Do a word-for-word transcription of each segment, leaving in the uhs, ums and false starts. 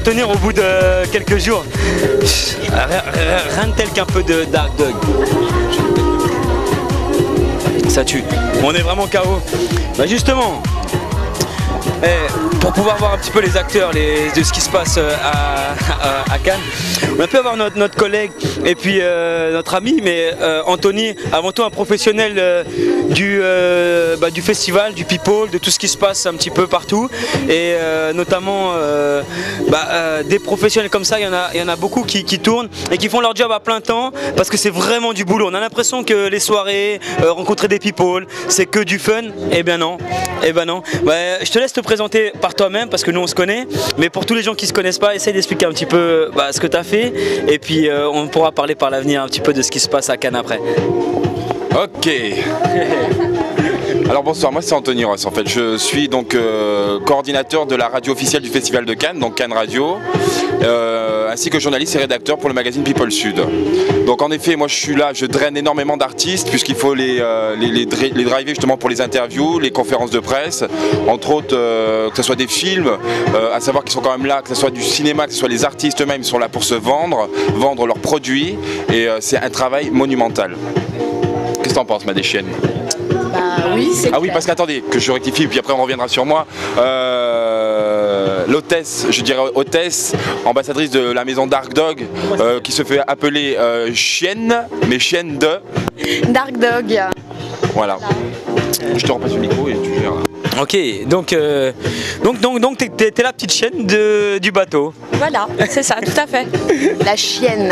tenir au bout de quelques jours. Rien de tel qu'un peu de Dark Dog. Ça tue. On est vraiment K O. Bah justement, eh, pour pouvoir voir un petit peu les acteurs les, de ce qui se passe à, à, à Cannes, on a pu avoir notre, notre collègue et puis euh, notre ami, mais euh, Anthony, avant tout un professionnel euh, du, euh, bah, du festival, du people, de tout ce qui se passe un petit peu partout, et euh, notamment euh, bah, euh, des professionnels comme ça, il y en a, il y en a beaucoup qui, qui tournent et qui font leur job à plein temps parce que c'est vraiment du boulot. On a l'impression que les soirées, euh, rencontrer des people, c'est que du fun. Eh bien non, eh ben non. Bah, je te laisse te présenter par toi-même parce que nous on se connaît, mais pour tous les gens qui ne se connaissent pas, essaye d'expliquer un petit peu bah, ce que tu as fait et puis euh, on pourra parler par l'avenir un petit peu de ce qui se passe à Cannes après. Ok. Alors bonsoir, moi c'est Anthony Ross en fait, je suis donc euh, coordinateur de la radio officielle du Festival de Cannes, donc Cannes Radio, euh, ainsi que journaliste et rédacteur pour le magazine People Sud. Donc en effet, moi je suis là, je draine énormément d'artistes puisqu'il faut les, euh, les, les, les driver justement pour les interviews, les conférences de presse, entre autres euh, que ce soit des films, euh, à savoir qu'ils sont quand même là, que ce soit du cinéma, que ce soit les artistes eux-mêmes, ils sont là pour se vendre, vendre leurs produits, et euh, c'est un travail monumental. Qu'est-ce que t'en penses, ma déchienne? Bah oui, c'est Ah oui, parce qu'attendez, que je rectifie, puis après on reviendra sur moi. Euh, L'hôtesse, je dirais hôtesse, ambassadrice de la maison Dark Dog, euh, qui se fait appeler euh, chienne, mais chienne de... Dark Dog. Voilà. Je te repasse le micro et tu gères. Ok, donc euh, donc donc donc t'es, t'es la petite chienne de, du bateau. Voilà, c'est ça, tout à fait. La chienne.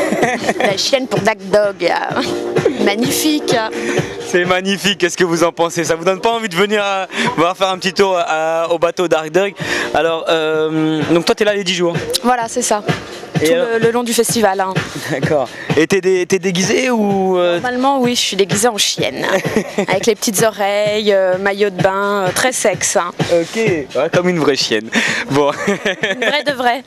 La chienne pour Dark Dog. Magnifique. C'est magnifique, qu'est-ce que vous en pensez? Ça vous donne pas envie de venir à, voir faire un petit tour à, au bateau Dark Dog? Alors, euh, donc toi t'es là les dix jours? Voilà, c'est ça. Tout Et le, alors... le long du festival. Hein. D'accord. Et t'es, dé, t'es déguisé ou euh... Normalement, oui, je suis déguisée en chienne. Avec les petites oreilles, euh, maillot de bain, euh, très sexe. Hein. Ok, ouais, comme une vraie chienne. Bon. Une vraie de vraie.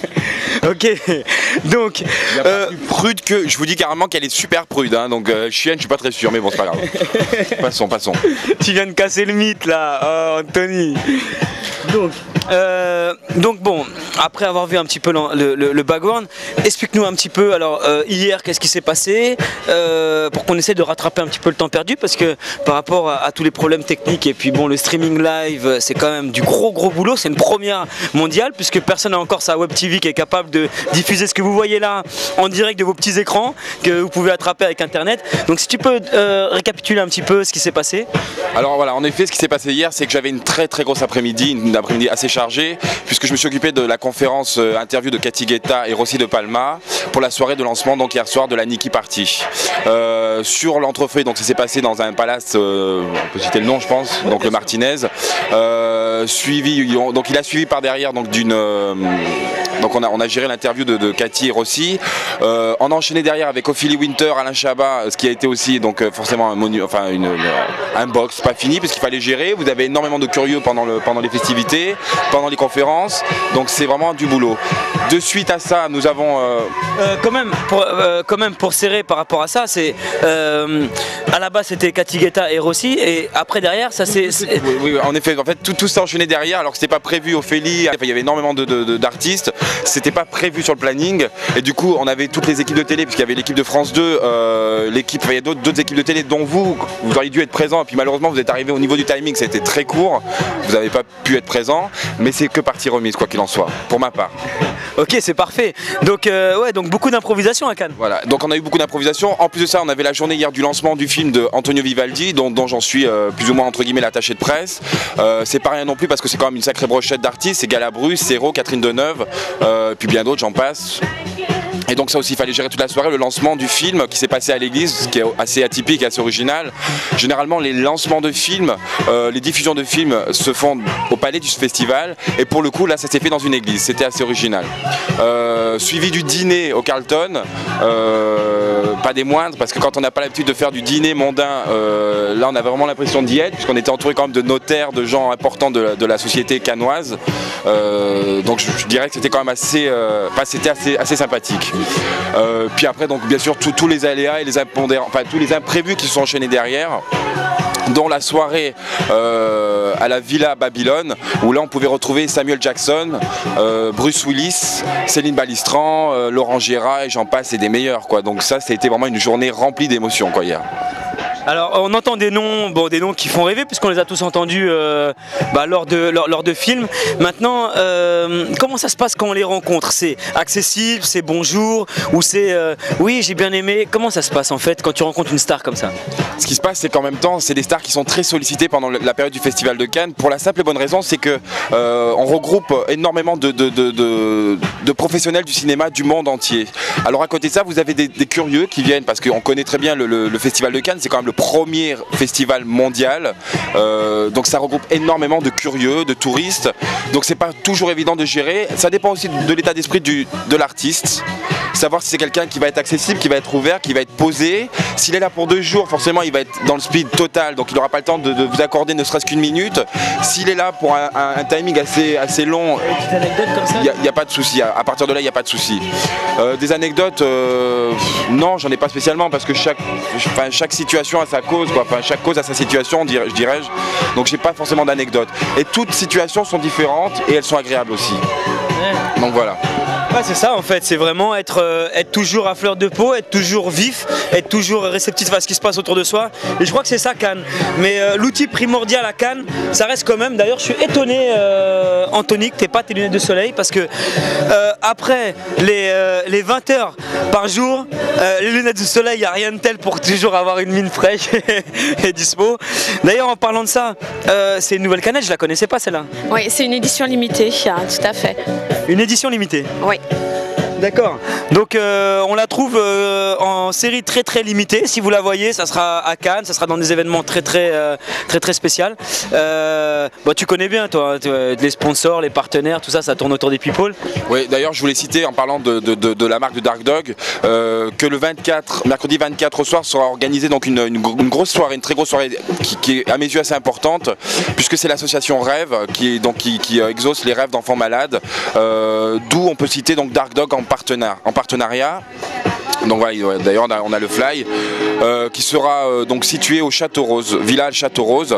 Ok, donc... Il y a euh... pas plus prude que... Je vous dis carrément qu'elle est super prude, hein, donc euh, chienne, je suis pas très sûr, mais bon, c'est pas grave. Passons, passons. Tu viens de casser le mythe, là, oh, Anthony. Donc, euh, donc bon, après avoir vu un petit peu le, le, le background, explique-nous un petit peu, alors euh, hier qu'est-ce qui s'est passé, euh, pour qu'on essaie de rattraper un petit peu le temps perdu, parce que par rapport à, à tous les problèmes techniques, et puis bon, le streaming live, c'est quand même du gros gros boulot, c'est une première mondiale, puisque personne n'a encore sa web T V qui est capable de diffuser ce que vous voyez là, en direct de vos petits écrans, que vous pouvez attraper avec internet. Donc si tu peux euh, récapituler un petit peu ce qui s'est passé. Alors voilà, en effet, ce qui s'est passé hier, c'est que j'avais une très très grosse après-midi, une après-midi assez chargée, puisque je me suis occupé de la conférence euh, interview de Cathy Guetta et Rossi de Palma pour la soirée de lancement donc hier soir de la Nikki Party. Euh, sur l'entrefait, donc ça s'est passé dans un palace, euh, on peut citer le nom je pense, donc le Martinez, euh, suivi, donc il a suivi par derrière donc d'une, euh, donc on a, on a géré l'interview de, de Cathy et Rossi, euh, on a enchaîné derrière avec Ophélie Winter, Alain Chabat, ce qui a été aussi donc forcément un monu, enfin une, une, un box pas fini puisqu'il fallait gérer. Vous avez énormément de curieux pendant le pendant les festivités, pendant les conférences, donc c'est vraiment du boulot. De suite à ça, nous avons euh... Euh, quand même pour euh, quand même pour serrer par rapport à ça, c'est euh, à la base c'était Cathy Guetta et Rossi, et après derrière ça c'est oui, oui, en effet, en fait tout, tout s'est enchaîné derrière alors que c'était pas prévu. Ophélie, enfin, il y avait énormément de, de, de, d'artistes, c'était pas prévu sur le planning, et du coup on avait toutes les équipes de télé puisqu'il y avait l'équipe de France deux, euh, l'équipe, enfin, il y a d'autres, d'autres équipes de télé dont vous, vous auriez dû être présent, et puis malheureusement vous êtes arrivé au niveau du timing, ça a été très court, vous n'avez pas pu être présent, mais c'est que partie remise quoi qu'il en soit, pour ma part. Ok, c'est parfait. Donc euh, ouais, donc beaucoup d'improvisation à Cannes. Voilà, donc on a eu beaucoup d'improvisation. En plus de ça, on avait la journée hier du lancement du film de Antonio Vivaldi, dont, dont j'en suis euh, plus ou moins entre guillemets l'attaché de presse. Euh, c'est pas rien non plus parce que c'est quand même une sacrée brochette d'artistes. C'est Galabru, Serrault, Catherine Deneuve, euh, puis bien d'autres, j'en passe. Et donc ça aussi, il fallait gérer toute la soirée, le lancement du film qui s'est passé à l'église, ce qui est assez atypique et assez original. Généralement, les lancements de films, euh, les diffusions de films se font au palais du festival, et pour le coup, là, ça s'est fait dans une église, c'était assez original. Euh, suivi du dîner au Carlton, euh, pas des moindres, parce que quand on n'a pas l'habitude de faire du dîner mondain, euh, là, on a vraiment l'impression d'y être, puisqu'on était entouré quand même de notaires, de gens importants de la, de la société cannoise. Euh, donc je, je dirais que c'était quand même assez, euh, enfin, c'était assez, assez sympathique. Euh, puis après, donc bien sûr, tous les aléas et les impondérables, enfin tous les imprévus qui se sont enchaînés derrière. dont la soirée euh, à la Villa Babylone, où là on pouvait retrouver Samuel Jackson, euh, Bruce Willis, Céline Balistran, euh, Laurent Gérard et j'en passe et des meilleurs quoi. Donc ça, ça a été vraiment une journée remplie d'émotions quoi hier. Alors on entend des noms, bon, des noms qui font rêver puisqu'on les a tous entendus euh, bah, lors, de, lors, lors de films. Maintenant, euh, comment ça se passe quand on les rencontre? C'est accessible, c'est bonjour ou c'est euh, oui j'ai bien aimé? Comment ça se passe en fait quand tu rencontres une star comme ça? Ce qui se passe, c'est qu'en même temps, c'est des stars qui sont très sollicitées pendant la période du Festival de Cannes pour la simple et bonne raison, c'est que euh, on regroupe énormément de, de, de, de, de professionnels du cinéma du monde entier. Alors à côté de ça, vous avez des, des curieux qui viennent parce qu'on connaît très bien le, le, le Festival de Cannes, c'est quand même le premier festival mondial, euh, donc ça regroupe énormément de curieux, de touristes, donc c'est pas toujours évident de gérer. Ça dépend aussi de l'état d'esprit de l'artiste, savoir si c'est quelqu'un qui va être accessible, qui va être ouvert, qui va être posé. S'il est là pour deux jours, forcément il va être dans le speed total, donc il n'aura pas le temps de, de vous accorder ne serait-ce qu'une minute. S'il est là pour un, un, un timing assez, assez long, il n'y a, a pas de souci, à, à partir de là il n'y a pas de souci. Euh, des anecdotes, euh, non j'en ai pas spécialement parce que chaque, enfin, chaque situation a sa cause, quoi. Enfin, chaque cause a sa situation, dirais, je dirais-je. Donc j'ai pas forcément d'anecdotes. Et toutes situations sont différentes et elles sont agréables aussi. Ouais. Donc voilà. Ouais, c'est ça en fait, c'est vraiment être, euh, être toujours à fleur de peau, être toujours vif, être toujours réceptif à ce qui se passe autour de soi. Et je crois que c'est ça Cannes. Mais euh, l'outil primordial à Cannes, ça reste quand même, d'ailleurs je suis étonné euh, Anthony que t'aies pas tes lunettes de soleil parce que euh, après les, euh, les vingt heures par jour, euh, les lunettes de soleil, il n'y a rien de tel pour toujours avoir une mine fraîche et dispo. D'ailleurs en parlant de ça, euh, c'est une nouvelle canette, je la connaissais pas celle-là. Oui, c'est une édition limitée, hein, tout à fait. Une édition limitée? Oui. D'accord. Donc euh, on la trouve euh, en série très très limitée. Si vous la voyez, ça sera à Cannes, ça sera dans des événements très très euh, très très spéciaux. Euh, bah, tu connais bien toi, les sponsors, les partenaires, tout ça, ça tourne autour des people. Oui, d'ailleurs je voulais citer en parlant de, de, de, de la marque de Dark Dog euh, que le vingt-quatre, mercredi vingt-quatre au soir sera organisée donc une, une, une grosse soirée, une très grosse soirée qui, qui est à mes yeux assez importante puisque c'est l'association Rêve qui, donc, qui, qui exauce les rêves d'enfants malades. Euh, D'où on peut citer donc Dark Dog en Partenaire, en partenariat. Donc voilà, d'ailleurs on a, on a le fly euh, qui sera euh, donc situé au Château Rose, village Château Rose.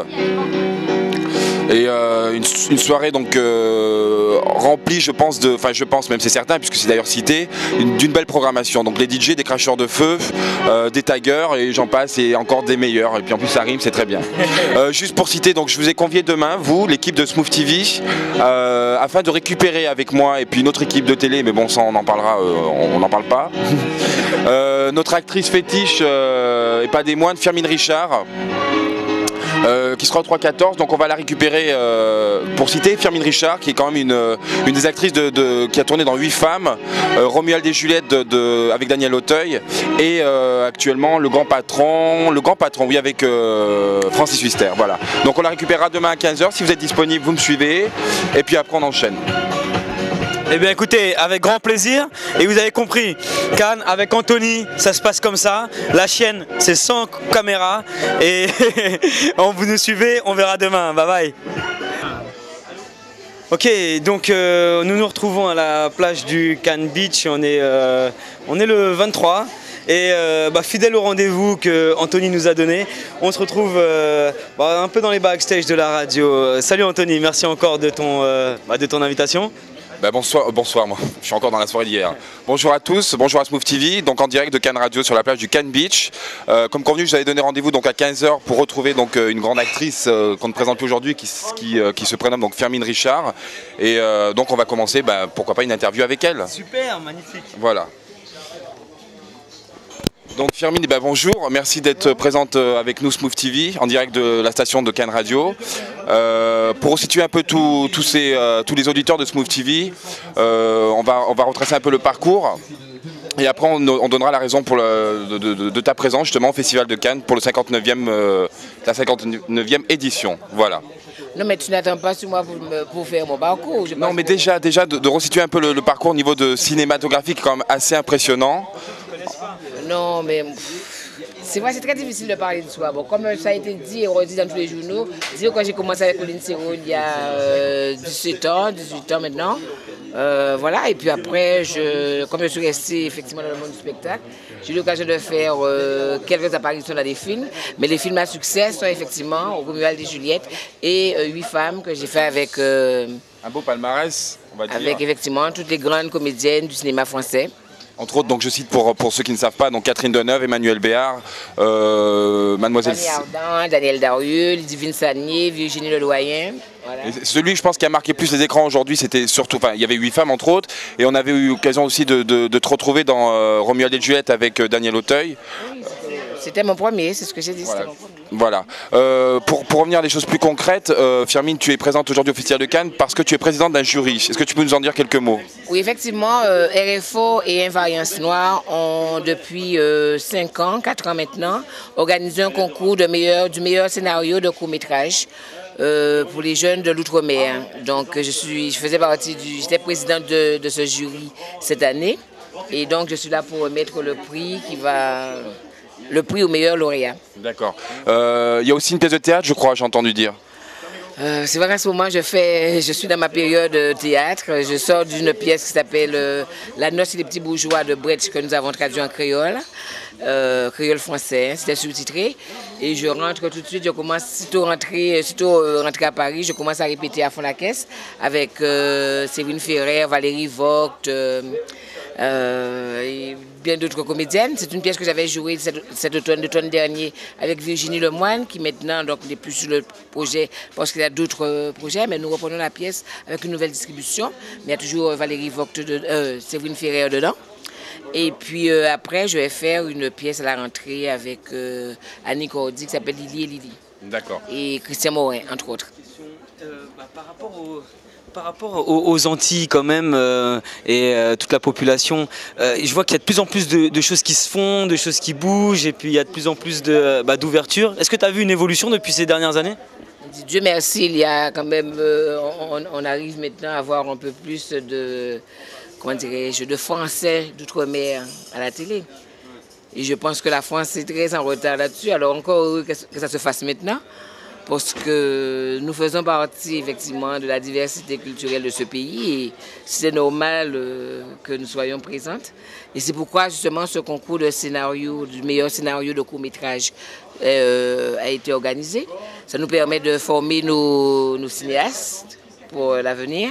Et euh, une, une soirée donc euh, remplie, je pense, de, enfin je pense même c'est certain puisque c'est d'ailleurs cité, d'une belle programmation. Donc les D J, des cracheurs de feu, euh, des taggers et j'en passe et encore des meilleurs. Et puis en plus ça rime, c'est très bien. Euh, juste pour citer, donc je vous ai convié demain, vous, l'équipe de Smooth T V, euh, afin de récupérer avec moi et puis une autre équipe de télé, mais bon ça on en parlera, euh, on n'en parle pas. euh, notre actrice fétiche euh, et pas des moindres, Firmin Richard. Euh, qui sera au trois quatorze, donc on va la récupérer euh, pour citer Firmin Richard qui est quand même une, une des actrices de, de, qui a tourné dans huit femmes, euh, Romuald et Juliette de, de, avec Daniel Auteuil et euh, actuellement le grand patron, le grand patron oui avec euh, Francis Huster, voilà. Donc on la récupérera demain à quinze heures, si vous êtes disponible vous me suivez et puis après on enchaîne. Eh bien écoutez, avec grand plaisir, et vous avez compris, Cannes avec Anthony, ça se passe comme ça, la chienne c'est sans caméra, et vous nous suivez, on verra demain, bye bye. Ok, donc euh, nous nous retrouvons à la plage du Cannes Beach, on est, euh, on est le vingt-trois, et euh, bah, fidèle au rendez-vous que Anthony nous a donné, on se retrouve euh, bah, un peu dans les backstage de la radio. Salut Anthony, merci encore de ton, euh, bah, de ton invitation. Bah bonsoir, bonsoir, moi je suis encore dans la soirée d'hier. Bonjour à tous, bonjour à Smooth T V, donc en direct de Cannes Radio sur la plage du Cannes Beach. Euh, comme convenu, je vous avais donné rendez-vous donc à quinze heures pour retrouver donc une grande actrice euh, qu'on ne présente plus aujourd'hui qui, qui, euh, qui se prénomme donc Firmin Richard. Et euh, donc on va commencer, bah, pourquoi pas une interview avec elle. Super, magnifique. Voilà. Donc Firmin, eh ben, bonjour, merci d'être présente avec nous Smooth T V en direct de la station de Cannes Radio. Euh, pour situer un peu tout, tout ces, euh, tous les auditeurs de Smooth T V, euh, on, va, on va retracer un peu le parcours et après on, on donnera la raison pour le, de, de, de ta présence justement au Festival de Cannes pour le cinquante-neuvième, euh, la cinquante-neuvième édition. Voilà. Non mais tu n'attends pas sur moi pour, pour faire mon parcours. Non mais déjà, déjà de, de resituer un peu le, le parcours au niveau de cinématographique quand même assez impressionnant. Non, mais c'est vrai, c'est très difficile de parler de soi. Bon, comme ça a été dit et redit dans tous les journaux, dire quand j'ai commencé avec Pauline Serrault il y a euh, dix-sept ans, dix-huit ans maintenant, Euh, voilà, et puis après, je, comme je suis restée effectivement dans le monde du spectacle, j'ai eu l'occasion de faire euh, quelques apparitions dans des films, mais les films à succès sont effectivement Romuald et Juliette et euh, Huit femmes que j'ai fait avec, euh, un beau palmarès, on va dire. Avec effectivement toutes les grandes comédiennes du cinéma français. Entre autres, donc je cite pour, pour ceux qui ne savent pas, donc Catherine Deneuve, Emmanuel Béard, euh, Mademoiselle... Fanny Ardant, Daniel Darieux, Divine Sagnier, Virginie Ledoyen. Voilà. Celui, je pense, qui a marqué plus les écrans aujourd'hui, c'était surtout, enfin, il y avait Huit femmes entre autres, et on avait eu l'occasion aussi de, de, de te retrouver dans euh, Romuald et Juliette avec euh, Daniel Auteuil. Oui, c'était mon premier, c'est ce que j'ai dit. Voilà. Voilà. Euh, pour, pour revenir à des choses plus concrètes, euh, Firmin, tu es présente aujourd'hui au Festival de Cannes parce que tu es présidente d'un jury. Est-ce que tu peux nous en dire quelques mots? Oui, effectivement, euh, R F O et Invariance Noire ont depuis euh, cinq ans, quatre ans maintenant, organisé un concours de meilleur, du meilleur scénario de court-métrage euh, pour les jeunes de l'Outre-mer. Donc je, suis, je faisais partie du, j'étais présidente de, de ce jury cette année et donc je suis là pour remettre le prix qui va... le prix au meilleur lauréat. D'accord. Euh, il y a aussi une pièce de théâtre, je crois, j'ai entendu dire. Euh, c'est vrai qu'à ce moment, je, fais, je suis dans ma période de théâtre. Je sors d'une pièce qui s'appelle euh, La noce et les petits bourgeois de Brecht, que nous avons traduit en créole, euh, créole français, c'était sous-titré. Et je rentre tout de suite, je commence, sitôt rentrer, sitôt rentrer à Paris, je commence à répéter à fond la caisse avec euh, Séverine Ferrer, Valérie Vogt, euh, Euh, et bien d'autres comédiennes. C'est une pièce que j'avais jouée cet, cet automne, l'automne dernier avec Virginie Lemoine, qui maintenant donc n'est plus sur le projet parce qu'il y a d'autres projets, mais nous reprenons la pièce avec une nouvelle distribution. Mais il y a toujours Valérie Vogt, de, euh, Séverine Ferrer dedans. Et puis euh, après, je vais faire une pièce à la rentrée avec euh, Annie Cordy qui s'appelle Lily et Lily. D'accord. Et Christian Morin, entre autres. Euh, bah, par rapport au... Par rapport aux, aux Antilles quand même euh, et euh, toute la population, euh, je vois qu'il y a de plus en plus de, de choses qui se font, de choses qui bougent et puis il y a de plus en plus de, bah, d'ouverture. Est-ce que tu as vu une évolution depuis ces dernières années? Dieu merci, il y a quand même, euh, on, on arrive maintenant à avoir un peu plus de, comment dirais-je, de Français d'outre-mer à la télé. Et je pense que la France est très en retard là-dessus, alors encore heureux que, que ça se fasse maintenant. Parce que nous faisons partie effectivement de la diversité culturelle de ce pays et c'est normal euh, que nous soyons présentes. Et c'est pourquoi justement ce concours de scénario, du meilleur scénario de court-métrage euh, a été organisé. Ça nous permet de former nos, nos cinéastes pour l'avenir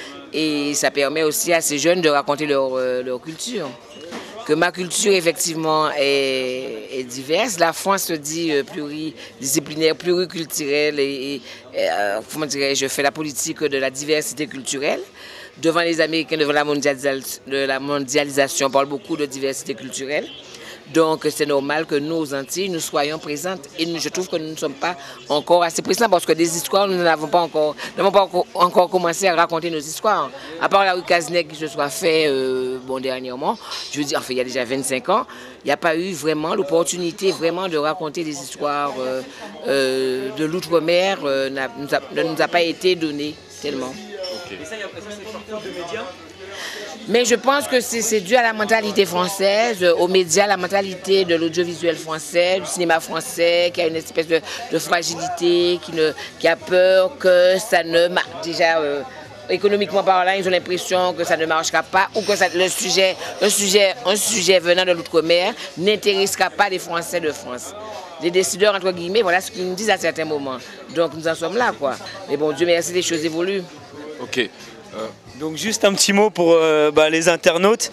et ça permet aussi à ces jeunes de raconter leur, leur culture. Que ma culture, effectivement, est, est diverse. La France se dit euh, pluridisciplinaire, pluriculturelle et, et euh, comment dirais-je, je fais la politique de la diversité culturelle. Devant les Américains, devant la, mondialis de la mondialisation, on parle beaucoup de diversité culturelle. Donc c'est normal que nous, aux Antilles, nous soyons présentes. Et nous, je trouve que nous ne sommes pas encore assez présents parce que des histoires, nous n'avons pas encore, nous n'avons pas encore, encore commencé à raconter nos histoires. À part la rue Cazenec qui se soit fait euh, bon, dernièrement, je veux dire, enfin, il y a déjà vingt-cinq ans, il n'y a pas eu vraiment l'opportunité vraiment de raconter des histoires euh, euh, de l'outre-mer, euh, ne nous a pas été donnée tellement. Okay. Et ça, c'est facteur de médias? Mais je pense que c'est dû à la mentalité française, aux médias, la mentalité de l'audiovisuel français, du cinéma français, qui a une espèce de, de fragilité, qui, ne, qui a peur que ça ne marche. Déjà, euh, économiquement parlant, ils ont l'impression que ça ne marchera pas ou que ça, le sujet, un, sujet, un sujet venant de l'outre-mer n'intéressera pas les Français de France. Les décideurs, entre guillemets, voilà ce qu'ils nous disent à certains moments. Donc nous en sommes là, quoi. Mais bon, Dieu merci, les choses évoluent. Ok. Euh, donc juste un petit mot pour euh, bah, les internautes.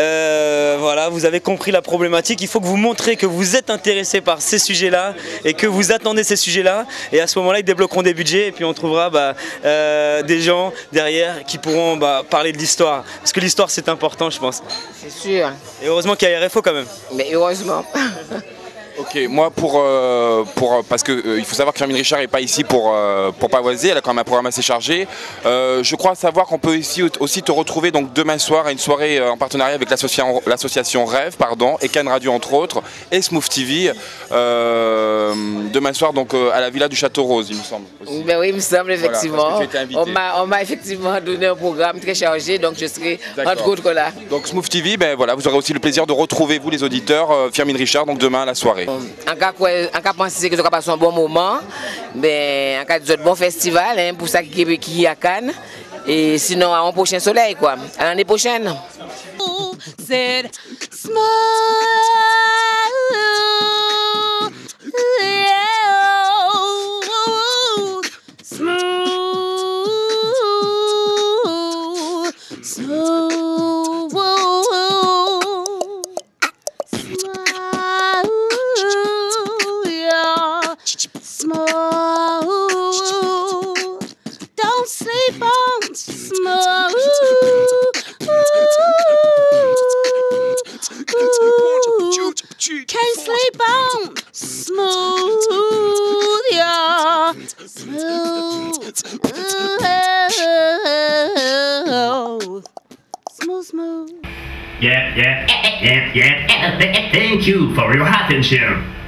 Euh, voilà, vous avez compris la problématique. Il faut que vous montrez que vous êtes intéressé par ces sujets-là et que vous attendez ces sujets-là. Et à ce moment-là, ils débloqueront des budgets et puis on trouvera bah, euh, des gens derrière qui pourront bah, parler de l'histoire. Parce que l'histoire, c'est important, je pense. C'est sûr. Et heureusement qu'il y a R F O quand même. Mais heureusement. Ok, moi pour, euh, pour parce que euh, il faut savoir que Firmin Richard n'est pas ici pour, euh, pour pavoiser, elle a quand même un programme assez chargé. Euh, je crois savoir qu'on peut ici aussi te retrouver donc demain soir à une soirée euh, en partenariat avec l'association Rêve, pardon, et Cannes Radio entre autres, et Smooth T V. Euh, demain soir donc euh, à la Villa du Château Rose, il me semble. Aussi. Ben oui, il me semble effectivement. Voilà, on m'a effectivement donné un programme très chargé, donc je serai entre autres là. Donc Smooth T V, ben voilà, vous aurez aussi le plaisir de retrouver vous les auditeurs euh, Firmin Richard donc demain à la soirée. En cas de penser que ça va passer un bon moment, ben, en cas de bon festival, hein, pour ça qui est à Cannes. Et sinon, à un prochain soleil, quoi. À l'année prochaine. Said, smooth, smooth, smooth, smooth. Don't sleep on smooth. Can't sleep on smooth, yeah, smooth, smooth, smooth. Yeah, yeah, yeah, yeah. Thank you for your attention.